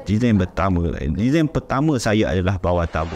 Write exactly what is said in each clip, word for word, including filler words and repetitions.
Design pertama, design pertama saya adalah bawah tabur.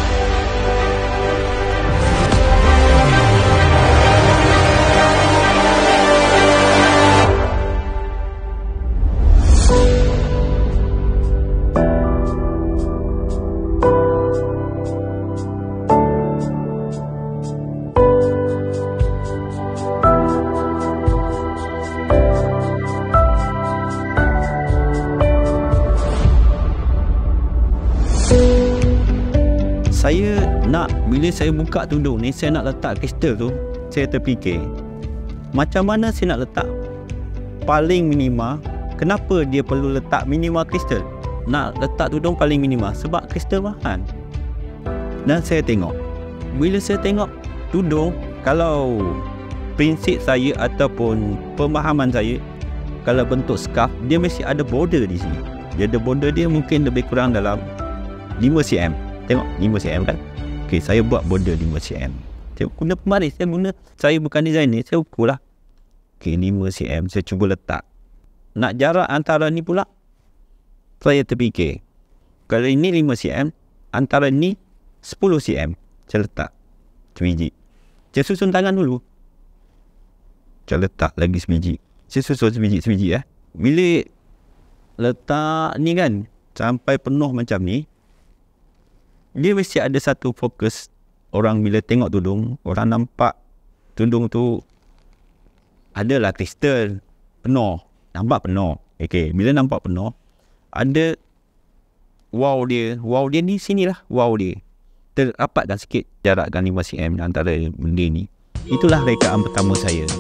Saya nak, bila saya buka tudung ni, saya nak letak kristal tu, saya terfikir macam mana saya nak letak paling minima. Kenapa dia perlu letak minima kristal? Nak letak tudung paling minima sebab kristal mahal. Dan saya tengok, bila saya tengok tudung, kalau prinsip saya ataupun pemahaman saya, kalau bentuk scarf, dia mesti ada border di sini. Dia ada border, dia mungkin lebih kurang dalam lima sentimeter. Tengok lima sentimeter kan. Okey, saya buat border lima sentimeter. Saya guna pembaris, saya guna, saya bukan designer, saya ukur lah. Okey, lima sentimeter saya cuba letak. Nak jarak antara ni pula, saya terfikir kalau ini lima sentimeter, antara ni sepuluh sentimeter saya letak sebiji. Saya susun tangan dulu, saya letak lagi sebiji. Saya susun sebiji-sebiji eh. Bila letak ni kan sampai penuh macam ni, dia mesti ada satu fokus. Orang bila tengok tudung, orang nampak tudung tu adalah kristal penuh, nampak penuh. Okay, bila nampak penuh, ada wow dia. Wow dia ni sinilah wow dia. Terrapatkan sikit, jarakkan lima sentimeter antara benda ni. Itulah rekaan pertama saya.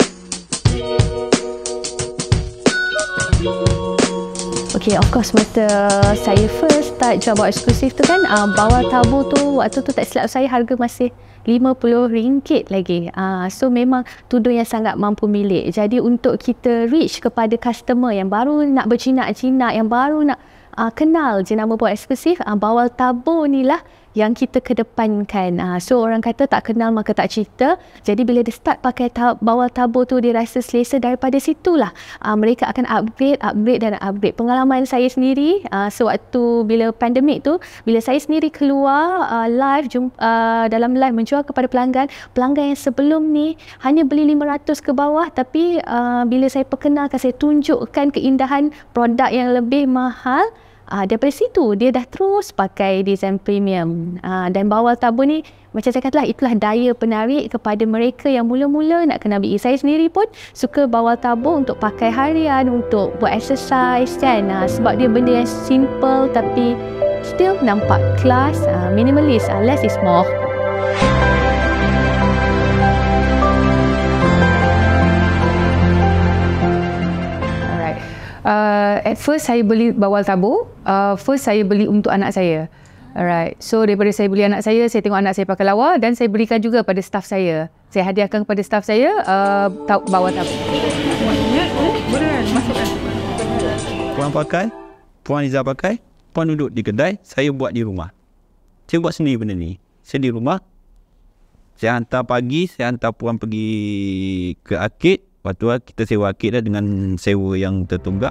Okay, of course masa saya first start jual bawah eksklusif tu kan, uh, bawah tabur tu waktu tu tak silap saya harga masih lima puluh ringgit lagi. Uh, so memang tudung yang sangat mampu milik. Jadi untuk kita reach kepada customer yang baru nak berjinak-jinak, yang baru nak uh, kenal jenama bawah eksklusif, uh, bawah tabur ni lah yang kita kedepankan. Uh, so orang kata tak kenal maka tak cerita. Jadi bila dia start pakai tab bawah tabur tu, dia rasa selesa. Daripada situlah uh, mereka akan upgrade, upgrade dan upgrade. Pengalaman saya sendiri, uh, sewaktu bila pandemik tu, bila saya sendiri keluar uh, live, jumpa, uh, dalam live menjual kepada pelanggan, pelanggan yang sebelum ni hanya beli lima ratus ke bawah, tapi uh, bila saya perkenalkan, saya tunjukkan keindahan produk yang lebih mahal, Uh, daripada situ dia dah terus pakai design premium. Uh, dan bawah tabur ni, macam saya katalah, itulah daya penarik kepada mereka yang mula-mula nak kenal B E. Saya sendiri pun suka bawah tabur untuk pakai harian, untuk buat exercise kan. Uh, sebab dia benda yang simple tapi still nampak kelas, uh, minimalist, uh, less is more. Uh, at first saya beli bawal tabur. Uh, first saya beli untuk anak saya. Alright. So daripada saya beli anak saya, saya tengok anak saya pakai lawa dan saya berikan juga pada staff saya. Saya hadiahkan kepada staff saya uh, bawal tabur. Puan pakai, Puan Izzah pakai, Puan duduk di kedai, saya buat di rumah. Saya buat sendiri benda ni. Saya di rumah, saya hantar pagi, saya hantar Puan pergi ke arkid. Waktu lah kita sewa arkid dah dengan sewa yang tertunggak.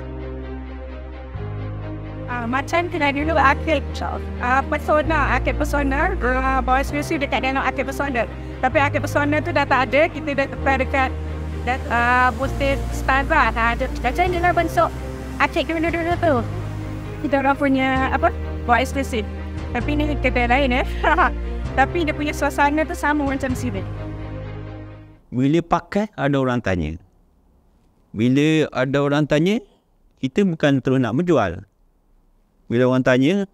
Uh, macam kena dulu arkid uh, Persona, arkid Persona uh, bawah eksklusif dekat dalam arkid Persona. Tapi arkid Persona tu dah tak ada, kita dah tepat dekat uh, Butir Stazah. Macam ni lah bentuk arkid dulu-dulu tu. Kita orang punya apa, bawah eksklusif. Tapi ni kedai lain eh. Tapi dia punya suasana tu sama macam sini. Bila pakai, ada orang tanya. Bila ada orang tanya, kita bukan terus nak menjual. Bila orang tanya,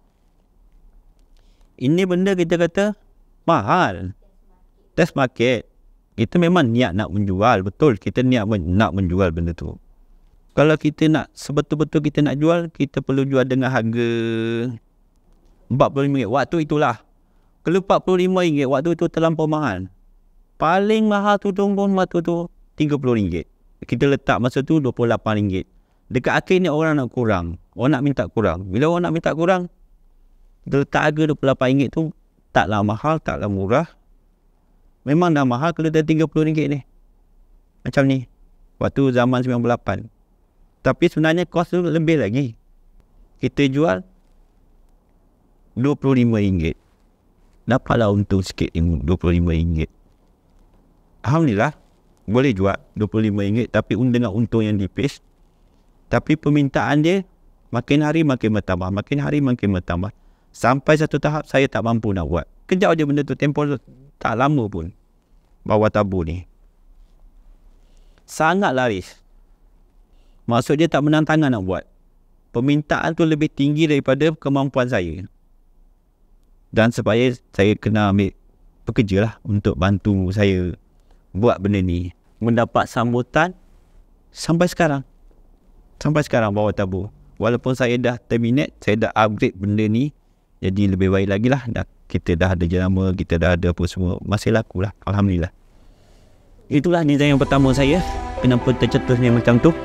ini benda kita kata mahal. Test market. Kita memang niat nak menjual. Betul, kita niat men nak menjual benda tu. Kalau kita nak, sebetul-betul kita nak jual, kita perlu jual dengan harga empat puluh lima ringgit. Waktu itulah. Kalau empat puluh lima ringgit, waktu itu terlampau mahal. Paling mahal tudung pun waktu tu tiga puluh ringgit. Kita letak masa tu dua puluh lapan ringgit. Dekat akhir ni orang nak kurang. Orang nak minta kurang. Bila orang nak minta kurang, kita letak harga dua puluh lapan ringgit tu taklah mahal, taklah murah. Memang dah mahal kalau dah tiga puluh ringgit ni. Macam ni. Waktu zaman sembilan puluh lapan. Tapi sebenarnya kos tu lebih lagi. kita jual dua puluh lima ringgit. Dapatlah untung sikit dua puluh lima ringgit. Alhamdulillah, boleh jual dua puluh lima ringgit tapi dengan untung yang tipis. Tapi permintaan dia makin hari makin bertambah, makin hari makin bertambah. Sampai satu tahap saya tak mampu nak buat. Kejap je benda tu, tempoh tak lama pun bawal tabur ni sangat laris. Maksud dia tak menang tangan nak buat. Permintaan tu lebih tinggi daripada kemampuan saya. Dan supaya saya kena ambil pekerja lah untuk bantu saya buat benda ni. Mendapat sambutan sampai sekarang. Sampai sekarang bawal tabur. Walaupun saya dah terminate, saya dah upgrade benda ni jadi lebih baik lagi lah. Dah, kita dah ada jenama, kita dah ada apa semua. Masih laku lah, Alhamdulillah. Itulah design yang pertama saya. Kenapa tercetusnya macam tu.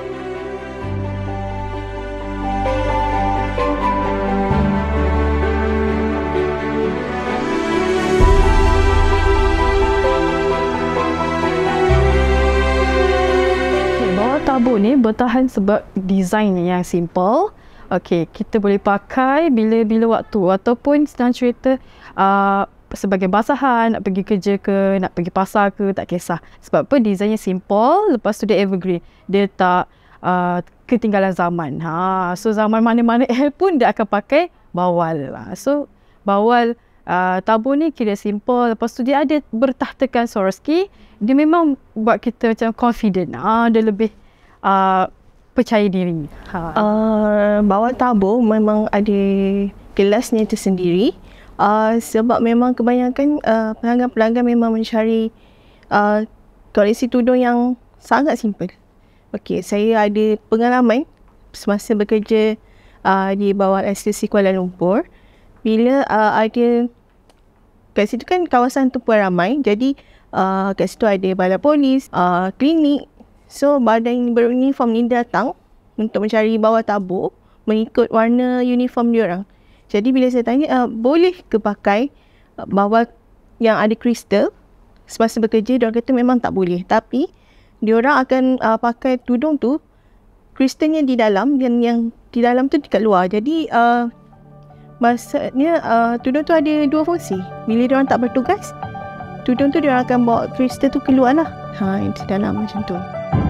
Tabur ni bertahan sebab design yang simple. Okey, kita boleh pakai bila-bila waktu ataupun senang cerita uh, sebagai basahan, nak pergi kerja ke, nak pergi pasar ke, tak kisah. Sebab apa? Desainnya simple, lepas tu dia evergreen. Dia tak uh, ketinggalan zaman. Ha, so zaman mana-mana air pun dia akan pakai bawal. Ha, so bawal uh, tabur ni kira simple. Lepas tu dia ada bertahtakan Swarovski. Dia memang buat kita macam confident. Ha, dia lebih Uh, percaya diri. Ha. Uh, bawal tabur memang ada kelasnya tersendiri. Uh, sebab memang kebanyakan uh, pelanggan-pelanggan memang mencari uh, koleksi tudung yang sangat simple. Okey, saya ada pengalaman semasa bekerja uh, di bawal eksklusif Kuala Lumpur. Bila uh, ada kat situ kan kawasan tu pun ramai. Jadi uh, kat situ ada balai polis, uh, klinik. So, badan beruniform ni datang untuk mencari bawal tabur mengikut warna uniform diorang. Jadi, bila saya tanya, uh, boleh ke pakai uh, bawal yang ada kristal semasa bekerja, diorang kata memang tak boleh. Tapi, diorang akan uh, pakai tudung tu, kristalnya di dalam dan yang di dalam tu dekat luar. Jadi, uh, maksudnya uh, tudung tu ada dua fungsi. Bila diorang tak bertugas, tudung tu diorang akan bawa kristal tu keluar lah. Ha, di dalam macam tu.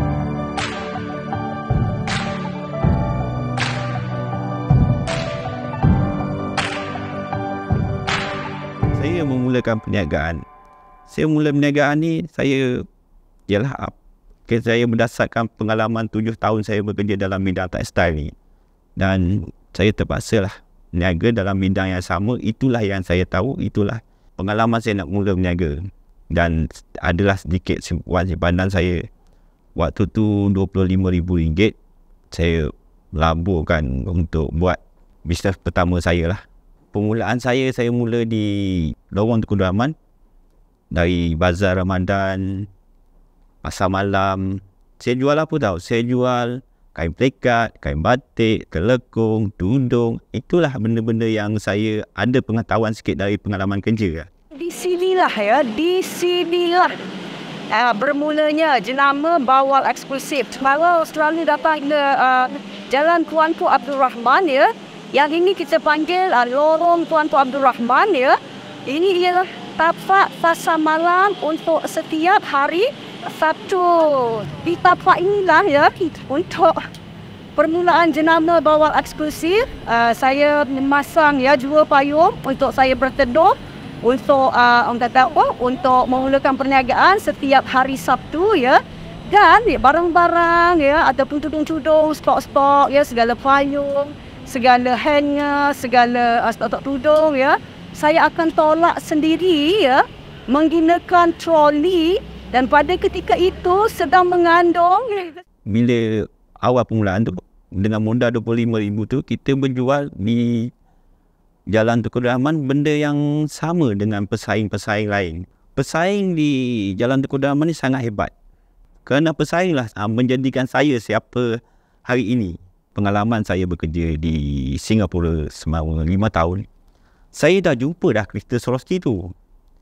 Saya memulakan perniagaan. Saya mula perniagaan ni, saya, ialah, okay, saya berdasarkan pengalaman tujuh tahun saya bekerja dalam bidang tekstil ni. Dan saya terpaksa lah berniaga dalam bidang yang sama. Itulah yang saya tahu, itulah pengalaman saya nak mula berniaga. Dan adalah sedikit wang simpanan saya. Waktu tu dua puluh lima ribu ringgit saya laburkan untuk buat bisnes pertama saya lah. Permulaan saya, saya mula di Lorong Tunku Abdul Rahman. Dari Bazar Ramadan, Pasar Malam. Saya jual apa tahu? Saya jual kain plekat, kain batik, telekung, tudung. Itulah benda-benda yang saya ada pengetahuan sikit dari pengalaman kerja. Di sinilah ya, di sinilah uh, bermulanya jenama bawal eksklusif. Kalau selalu datang ke uh, Jalan Tuanku Abdul Rahman ya. Yang ini kita panggil uh, Lorong Tuanku Abdul Rahman ya. Ini ialah tapak pasar malam untuk setiap hari Sabtu. Di tapak inilah ya untuk permulaan jenama bawal eksklusif. Uh, saya memasang ya jua payung untuk saya berteduh untuk uh, orang kata apa? Untuk memulakan perniagaan setiap hari Sabtu ya. Dan ya, barang-barang ya ataupun tudung-tudung, stok-stok ya, segala payung, segala hanger, segala uh, stok-stok tudung ya, saya akan tolak sendiri ya, menggunakan troli dan pada ketika itu sedang mengandung. Bila awal permulaan tu, dengan modal dua puluh lima ribu tu, kita berjual di Jalan Tunku Abdul Rahman benda yang sama dengan pesaing-pesaing lain. Pesaing di Jalan Tunku Abdul Rahman ni sangat hebat. Kerana pesaing lah menjadikan saya siapa hari ini. Pengalaman saya bekerja di Singapura selama lima tahun. Saya dah jumpa dah kristal Swarovski tu.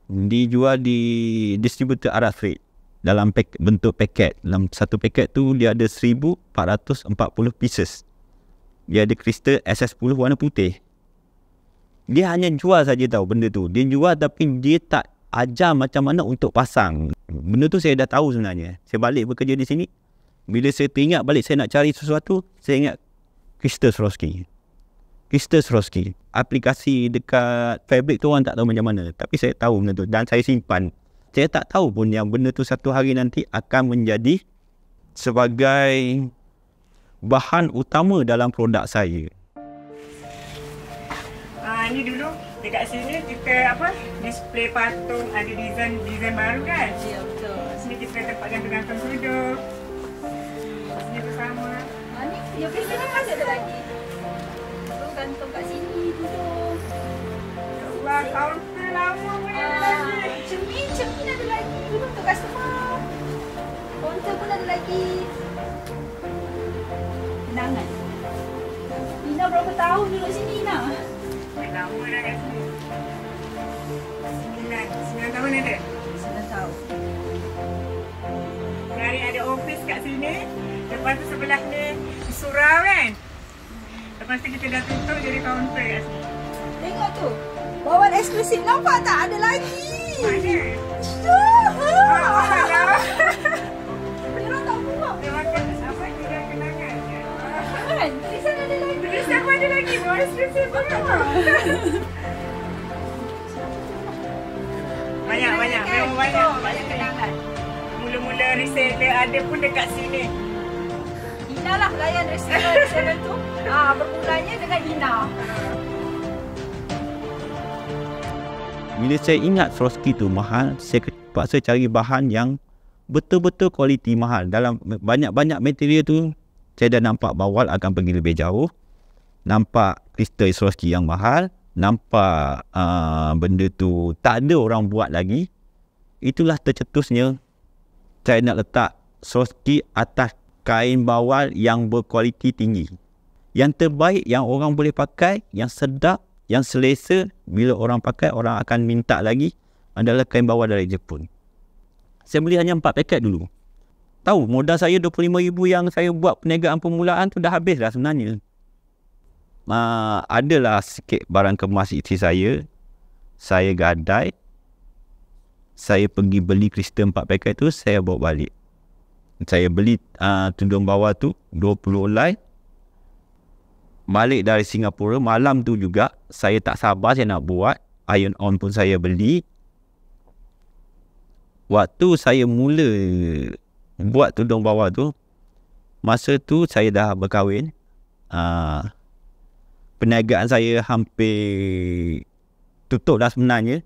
Dijual di distributor Arab Trade. Dalam pek, bentuk paket. Dalam satu paket tu dia ada seribu empat ratus empat puluh pieces. Dia ada kristal S S sepuluh warna putih. Dia hanya jual saja tahu benda tu. Dia jual tapi dia tak ajar macam mana untuk pasang. Benda tu saya dah tahu sebenarnya. Saya balik bekerja di sini. Bila saya teringat balik saya nak cari sesuatu, saya ingat kristal Swarovski. Kristal Swarovski. Aplikasi dekat fabric tu orang tak tahu macam mana. Tapi saya tahu benda tu dan saya simpan. Saya tak tahu pun yang benda tu satu hari nanti akan menjadi sebagai bahan utama dalam produk saya. Ah, ni dulu dekat sini kita apa display patung, ada design design baru kan? Ya, betul. Sini kita tempat gantung-gantung tudung. Sini bersama. Ah, ni yang biasanya kan ada lagi. Tu gantung kat sini tudung. Wah, kaunter lama pun ada Ah, lagi. cermin, cermin ada lagi. Dulu untuk customer. Counter pun ada lagi. Kenangan. Ina berapa tahun duduk sini, Ina? Lama dah kat sini. Sembilan, sembilan tahun ada. Sembilan tahun. Hari ada office kat sini. Lepas tu sebelah ni surau kan? Lepas tu kita dah tutup jadi kaunter kat sini. Tengok tu. Bawaan eksklusif nampak tak? Ada lagi. Mana? Dah. Alah. Orang tak buang. Dia makan apa kita kenangan. Kan? Tulisan ada lagi. Tulisan pun ada lagi. Bawah eksklusif pun ada. Banyak, banyak. Memang banyak. Banyak kenangan. Mula-mula reseller ada pun dekat sini. Ina lah layan reseller reseller tu. Ah, bermulanya dengan Ina. Bila saya ingat Swarovski tu mahal, saya terpaksa cari bahan yang betul-betul kualiti mahal. Dalam banyak-banyak material tu, saya dah nampak bawal akan pergi lebih jauh. Nampak kristal Swarovski yang mahal. Nampak uh, benda tu tak ada orang buat lagi. Itulah tercetusnya saya nak letak Swarovski atas kain bawal yang berkualiti tinggi. Yang terbaik yang orang boleh pakai, yang sedap, yang selesa, bila orang pakai orang akan minta lagi adalah kain bawal dari Jepun. Saya beli hanya empat paket dulu. Tahu modal saya dua puluh lima ribu yang saya buat perniagaan permulaan tu dah habis dah sebenarnya. Uh, adalah sikit barang kemas isteri saya. Saya gadai. Saya pergi beli kristal empat paket tu, saya bawa balik. Saya beli uh, tudung bawah tu dua puluh helai. Balik dari Singapura, malam tu juga saya tak sabar saya nak buat. Iron on pun saya beli. Waktu saya mula buat tudung bawah tu, masa tu saya dah berkahwin. Uh, perniagaan saya hampir tutup dah sebenarnya.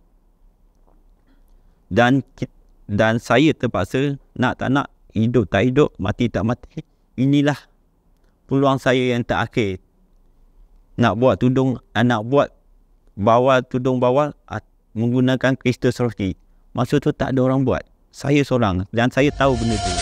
Dan dan saya terpaksa nak tak nak, hidup tak hidup, mati tak mati. Inilah peluang saya yang terakhir. Nak buat tudung, nak buat bawal tudung bawal menggunakan kristal Swarovski. Masa tu tak ada orang buat. Saya seorang dan saya tahu benda tu.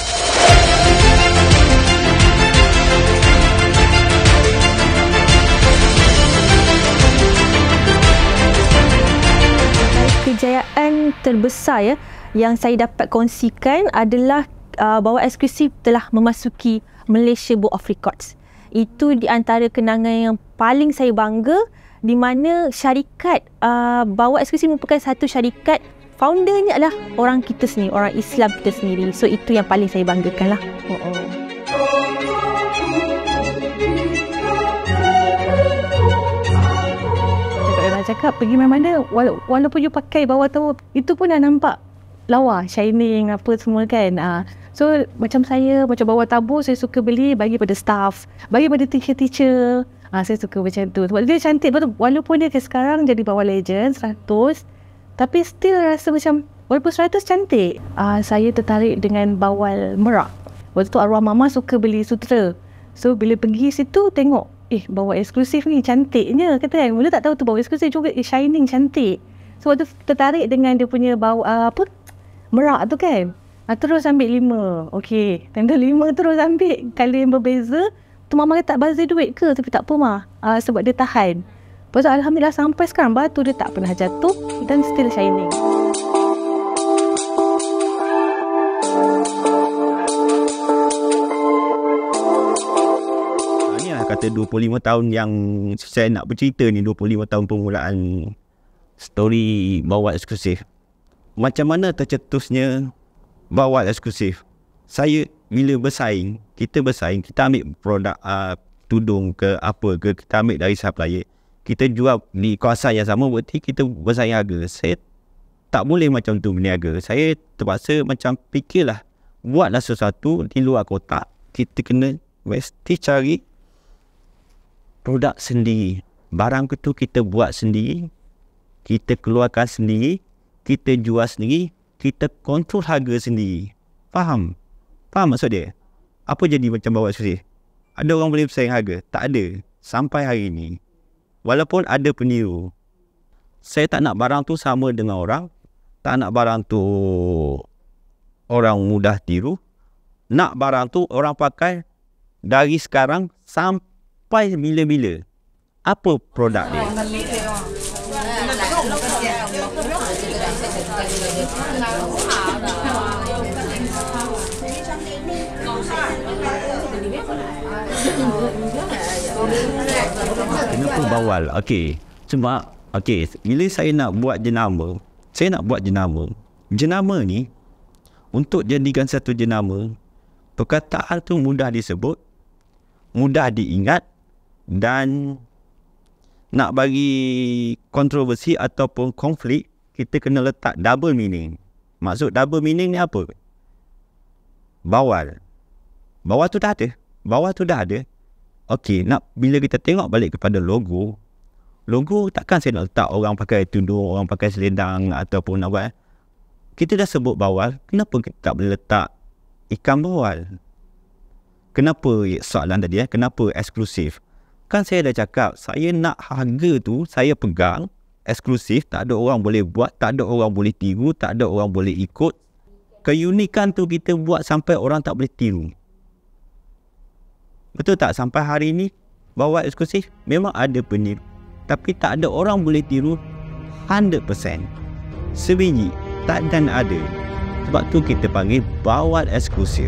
Kejayaan terbesar ya yang saya dapat kongsikan adalah uh, bahawa eksklusif telah memasuki Malaysia Book of Records. Itu di antara kenangan yang paling saya bangga, di mana syarikat uh, bahawa eksklusif merupakan satu syarikat, foundernya adalah orang kita sendiri, orang Islam kita sendiri. So itu yang paling saya banggakan lah. Oh, oh. Cakap pergi mana-mana, wala- walaupun you pakai bawah tu, itu pun dah nampak lawa, shining apa semua kan. Uh, so macam saya, macam bawah tabur, saya suka beli bagi pada staff, bagi pada teacher-teacher. Uh, saya suka macam tu sebab dia cantik. Betul, walaupun dia sekarang jadi bawah legend seratus, tapi still rasa macam walaupun seratus cantik. Uh, saya tertarik dengan bawal merak. Waktu tu arwah mama suka beli sutra. So bila pergi situ tengok, eh bawah eksklusif ni cantiknya kata kan. Mula tak tahu tu bawah eksklusif juga, eh shining cantik. So waktu tertarik dengan dia punya bawah uh, apa merak tu kan. Uh, terus ambil lima. Okey, tanda lima terus ambil. Kalau yang berbeza tu mama kata tak bazir duit ke, tapi tak apa mah. Uh, sebab dia tahan. Lepas tu alhamdulillah sampai sekarang batu dia tak pernah jatuh dan still shining. kata dua puluh lima tahun yang saya nak bercerita ni, dua puluh lima tahun permulaan story Bawal Eksklusif. Macam mana tercetusnya Bawal Eksklusif? Saya bila bersaing, kita bersaing, kita ambil produk uh, tudung ke apa ke, kita ambil dari supplier, kita jual di kawasan yang sama, berarti kita bersaing harga. Saya tak boleh macam tu berniaga. Saya terpaksa macam fikirlah, buatlah sesuatu di luar kotak. Kita kena mesti cari produk sendiri. Barang itu kita buat sendiri, kita keluarkan sendiri, kita jual sendiri, kita kontrol harga sendiri. Faham? Faham maksud dia? Apa jadi macam Bawal Eksklusif? Ada orang boleh bersaing harga? Tak ada. Sampai hari ni. Walaupun ada peniru. Saya tak nak barang tu sama dengan orang. Tak nak barang tu orang mudah tiru. Nak barang tu orang pakai dari sekarang sampai bila-bila. Apa produk dia? Kenapa Bawal? Okey. Cuma, okey, bila saya nak buat jenama, saya nak buat jenama. Jenama ni, untuk jadikan satu jenama, perkataan tu mudah disebut, mudah diingat, dan nak bagi kontroversi ataupun konflik, kita kena letak double meaning. Maksud double meaning ni apa? Bawal. Bawal tu dah ada. Bawal tu dah ada. Okey, nak bila kita tengok balik kepada logo, logo takkan saya nak letak orang pakai tudung, orang pakai selendang ataupun apa. Kita dah sebut Bawal, kenapa kita tak boleh letak ikan bawal? Kenapa soalan tadi eh? Kenapa eksklusif? Kan saya dah cakap, saya nak harga tu saya pegang, eksklusif, tak ada orang boleh buat, tak ada orang boleh tiru, tak ada orang boleh ikut. Keunikan tu kita buat sampai orang tak boleh tiru. Betul tak? Sampai hari ni Bawal Eksklusif memang ada peniru, tapi tak ada orang boleh tiru one hundred percent. Sebiji takkan ada. Sebab tu kita panggil Bawal Eksklusif.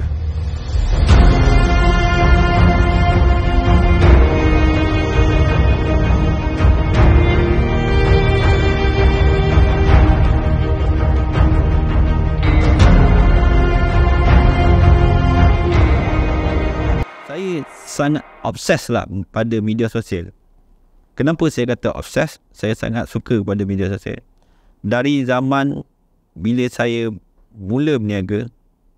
Saya sangat obses lah pada media sosial. Kenapa saya kata obses? Saya sangat suka pada media sosial. Dari zaman bila saya mula berniaga,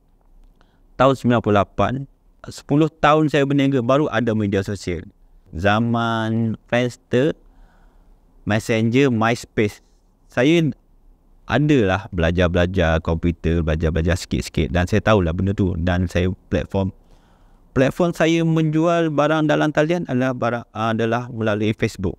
tahun sembilan puluh lapan, sepuluh tahun saya berniaga baru ada media sosial. Zaman Friendster, Messenger, MySpace. Saya adalah belajar-belajar komputer, belajar-belajar sikit-sikit, dan saya tahulah benda tu. Dan saya platform Platform saya menjual barang dalam talian adalah barang, adalah melalui Facebook.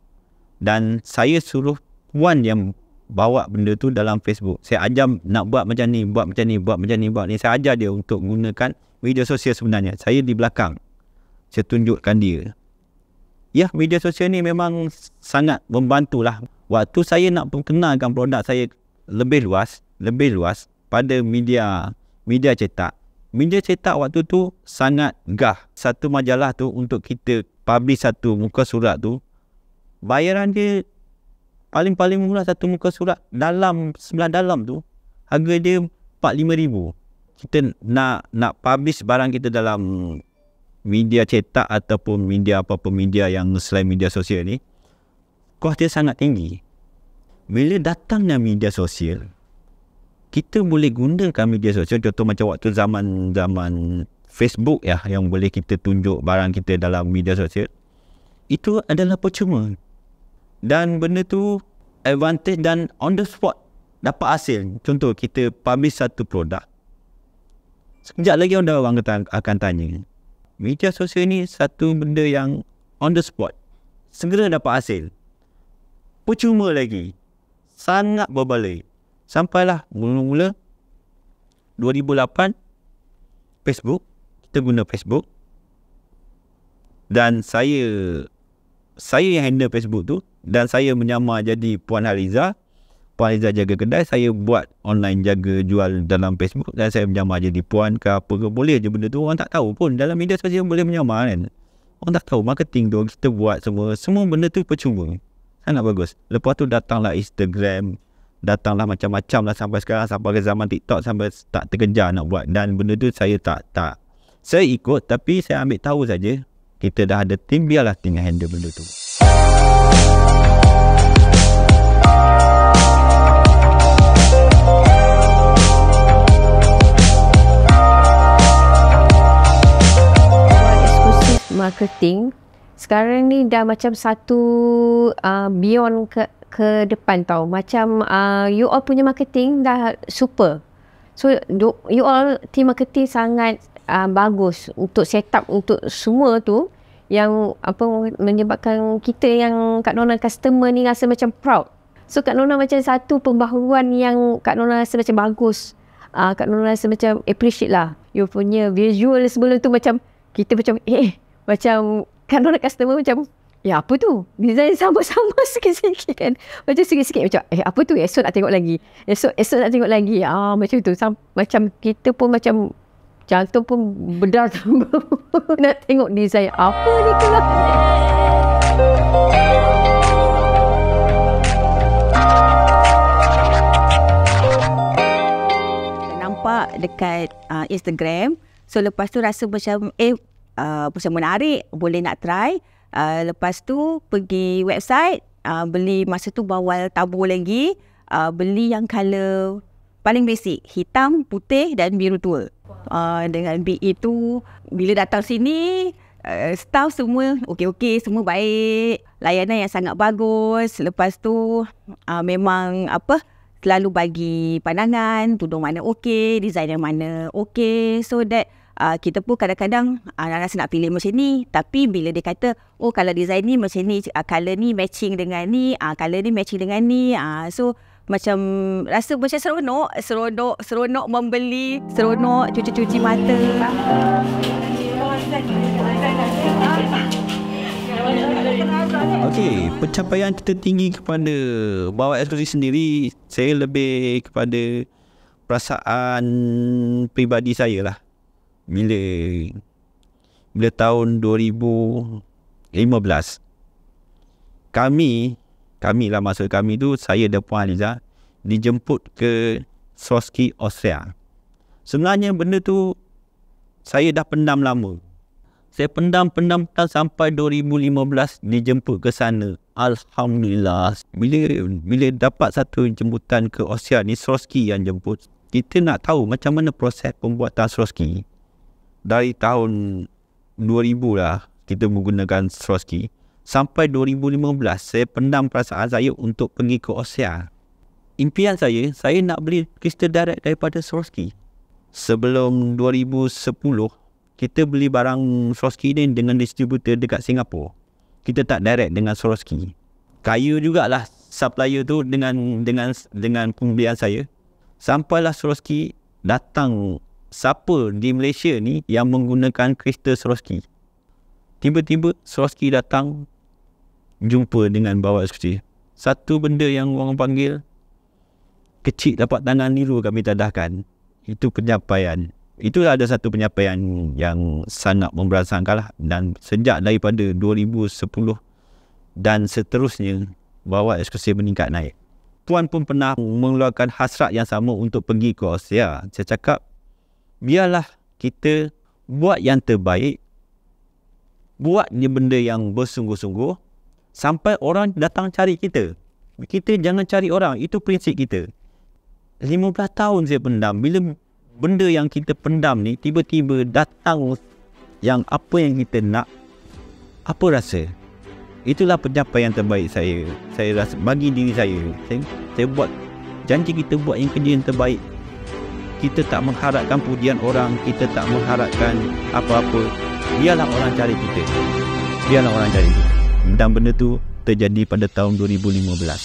Dan saya suruh puan yang bawa benda tu dalam Facebook. Saya ajar nak buat macam ni, buat macam ni, buat macam ni, buat ni. Saya ajar dia untuk gunakan media sosial sebenarnya. Saya di belakang. Saya tunjukkan dia. Ya, media sosial ni memang sangat membantulah. Waktu saya nak perkenalkan produk saya lebih luas, lebih luas pada media media cetak. Media cetak waktu tu sangat gah. Satu majalah tu untuk kita publish satu muka surat tu, bayaran dia paling-paling murah satu muka surat dalam sebelah dalam tu, harga dia empat puluh lima ribu. Kita nak nak publish barang kita dalam media cetak ataupun media apa-apa media yang selain media sosial ni, kos dia sangat tinggi. Bila datangnya media sosial, kita boleh gunakan media sosial. Contoh macam waktu zaman-zaman Facebook ya, yang boleh kita tunjuk barang kita dalam media sosial. Itu adalah percuma. Dan benda tu advantage dan on the spot dapat hasil. Contoh kita publish satu produk, sekejap lagi orang akan tanya. Media sosial ni satu benda yang on the spot, segera dapat hasil. Percuma lagi, sangat berbaloi. Sampailah mula-mula dua ribu lapan, Facebook, kita guna Facebook. Dan saya saya yang handle Facebook tu, dan saya menyamar jadi Puan Haliza. Puan Haliza jaga kedai, saya buat online jaga jual dalam Facebook, dan saya menyamar jadi Puan ke apa ke. Boleh je benda tu, orang tak tahu pun. Dalam media sosial boleh menyamar kan. Orang tak tahu marketing tu kita buat semua. Semua benda tu percuma. Sangat bagus. Lepas tu datanglah Instagram, datanglah macam-macam lah sampai sekarang, sampai ke zaman TikTok, sampai tak terkejar nak buat. Dan benda tu saya tak tak saya ikut, tapi saya ambil tahu saja. Kita dah ada tim, biarlah tim yang handle benda tu. Marketing sekarang ni dah macam satu uh, beyond ke ke depan tau. Macam uh, you all punya marketing dah super. So do, you all team marketing sangat uh, bagus untuk set up untuk semua tu, yang apa menyebabkan kita yang Kak Nona customer ni rasa macam proud. So Kak Nona macam satu pembaharuan yang Kak Nona rasa macam bagus. Uh, Kak Nona rasa macam appreciate lah. You punya visual sebelum tu macam kita macam eh macam kan orang customer macam ya apa tu, design sama-sama sikit-sikit kan, macam sikit-sikit macam eh apa tu, esok nak tengok lagi, esok esok nak tengok lagi, ah macam tu. Sam, macam kita pun macam jantung pun bedar nak tengok design apa ni kelak. Nampak dekat uh, Instagram, so lepas tu rasa macam eh Uh, macam menarik, boleh nak try. Uh, lepas tu pergi website, uh, beli masa tu bawal tabur lagi, uh, beli yang colour paling basic, hitam, putih dan biru tua. Uh, dengan B E tu, bila datang sini, uh, staff semua okey-okey, semua baik, layanan yang sangat bagus. Lepas tu uh, memang apa, selalu bagi pandangan, tudung mana okey, design yang mana okey, so that Uh, kita pun kadang-kadang uh, rasa nak pilih macam ni, tapi bila dia kata oh kalau design ni macam ni, uh, colour ni matching dengan ni, uh, colour ni matching dengan ni, uh, so macam rasa macam seronok, seronok, seronok membeli, seronok cuci-cuci mata. Okey, pencapaian kita tinggi kepada Bawa Eksklusif sendiri, saya lebih kepada perasaan peribadi saya lah. Bila bila tahun dua ribu lima belas, kami kami lah maksud kami tu, saya dan Puan Aliza dijemput ke Swarovski Austria. Sebenarnya benda tu saya dah pendam lama. Saya pendam-pendam sampai dua ribu lima belas dijemput ke sana. Alhamdulillah. Bila bila dapat satu jemputan ke Austria ni, Swarovski yang jemput, kita nak tahu macam mana proses pembuatan Swarovski. Dari tahun dua ribu lah kita menggunakan Swarovski sampai dua ribu lima belas saya pendam perasaan saya untuk pergi ke Austria. Impian saya, saya nak beli kristal direct daripada Swarovski. Sebelum dua ribu sepuluh kita beli barang Swarovski ni dengan distributor dekat Singapura. Kita tak direct dengan Swarovski. Kaya jugalah supplier tu dengan dengan dengan pembelian saya. Sampailah Swarovski datang. Siapa di Malaysia ni yang menggunakan kristal Swarovski? Tiba-tiba Swarovski datang jumpa dengan Bawa Eksklusif. Satu benda yang orang panggil kecil dapat tangan niru kami tadahkan. Itu pencapaian. Itu ada satu pencapaian yang sangat memberangsangkan lah. Dan sejak daripada dua ribu sepuluh dan seterusnya, Bawa Eksklusif meningkat naik. Tuan pun pernah mengeluarkan hasrat yang sama untuk pergi ke Austria. Saya cakap, biarlah kita buat yang terbaik, buat ni benda yang bersungguh-sungguh sampai orang datang cari kita. Kita jangan cari orang, itu prinsip kita. lima belas tahun saya pendam. Bila benda yang kita pendam ni tiba-tiba datang yang apa yang kita nak, apa rasa? Itulah pencapaian terbaik saya. Saya rasa bagi diri saya. Saya, saya buat janji kita buat yang kerja yang terbaik. Kita tak mengharapkan pujian orang, kita tak mengharapkan apa-apa. Biarlah orang cari kita. Biarlah orang cari kita. Dan benda tu terjadi pada tahun dua ribu lima belas.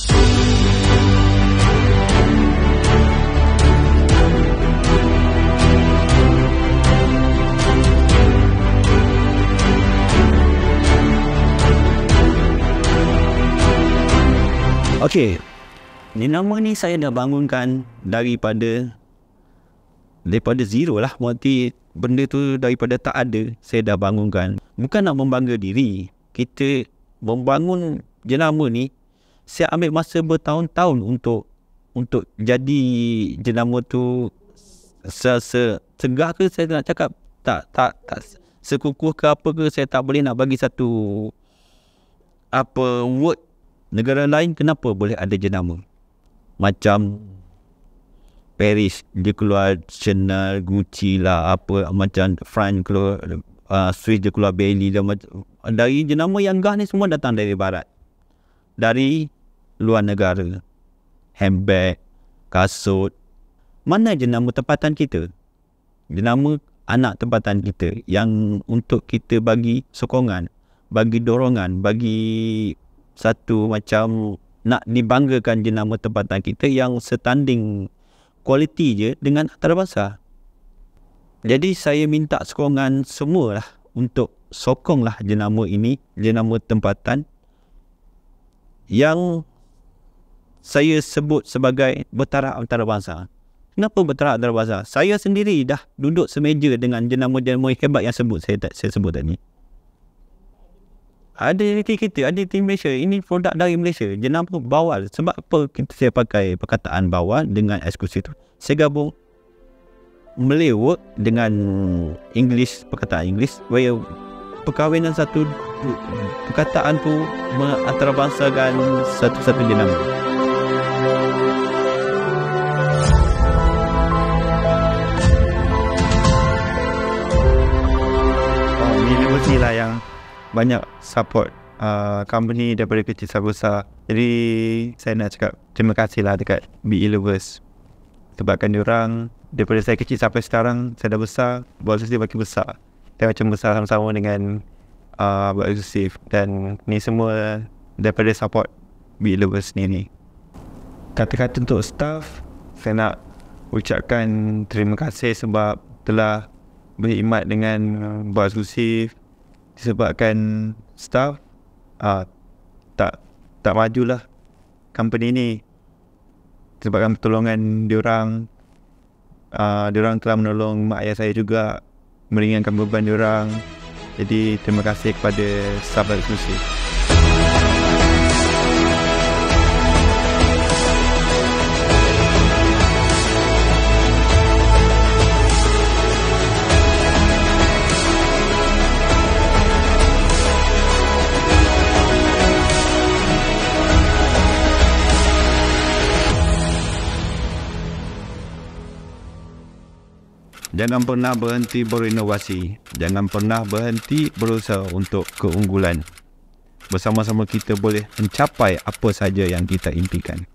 Okey. Ni nama ni saya dah bangunkan daripada daripada zero lah. Berarti benda tu daripada tak ada, saya dah bangunkan. bukan nak membangga diri. Kita membangun jenama ni, saya ambil masa bertahun-tahun untuk untuk jadi jenama tu se, se segah ke saya nak cakap tak tak tak sekukuh ke apa ke, saya tak boleh nak bagi satu apa word. Negara lain kenapa boleh ada jenama macam Paris dia keluar Chanel, Gucci lah, apa macam France keluar uh, Swiss dia keluar Bailey dan dari jenama yang gah ni semua datang dari barat, dari luar negara. Handbag, kasut, mana jenama tempatan kita, jenama anak tempatan kita yang untuk kita bagi sokongan, bagi dorongan, bagi satu macam nak dibanggakan jenama tempatan kita yang setanding kualiti je dengan antarabangsa. Jadi saya minta sokongan semualah untuk sokonglah jenama ini, jenama tempatan yang saya sebut sebagai bertaraf antarabangsa. Kenapa bertaraf antarabangsa? Saya sendiri dah duduk semeja dengan jenama-jenama hebat yang sebut saya saya sebut tadi. Ada identiti kita, ada identiti Malaysia. Ini produk dari Malaysia. Jenama Bawal. Sebab apa kita saya pakai perkataan Bawal dengan eksklusif tu? Saya gabung Malay word dengan English, perkataan English. Supaya perkahwinan satu perkataan tu mengantarabangsakan satu-satu jenama. Oh, universiti lah yang banyak support uh, company daripada kecil sampai besar. Jadi saya nak cakap terima kasih lah dekat B-Elevers. Sebabkan diorang daripada saya kecil sampai sekarang, saya dah besar, buat eksklusif makin besar. Saya macam besar sama-sama dengan uh, buat eksklusif. Dan ni semua daripada support B-Elevers ni ni. Kata-kata untuk staff, saya nak ucapkan terima kasih sebab telah berkhidmat dengan uh, buat eksklusif. Disebabkan staff uh, tak tak majulah company ni, disebabkan pertolongan diorang. uh, diorang telah menolong mak ayah saya juga, meringankan beban diorang. Jadi terima kasih kepada staff eksklusif. Jangan pernah berhenti berinovasi. Jangan pernah berhenti berusaha untuk keunggulan. Bersama-sama kita boleh mencapai apa saja yang kita impikan.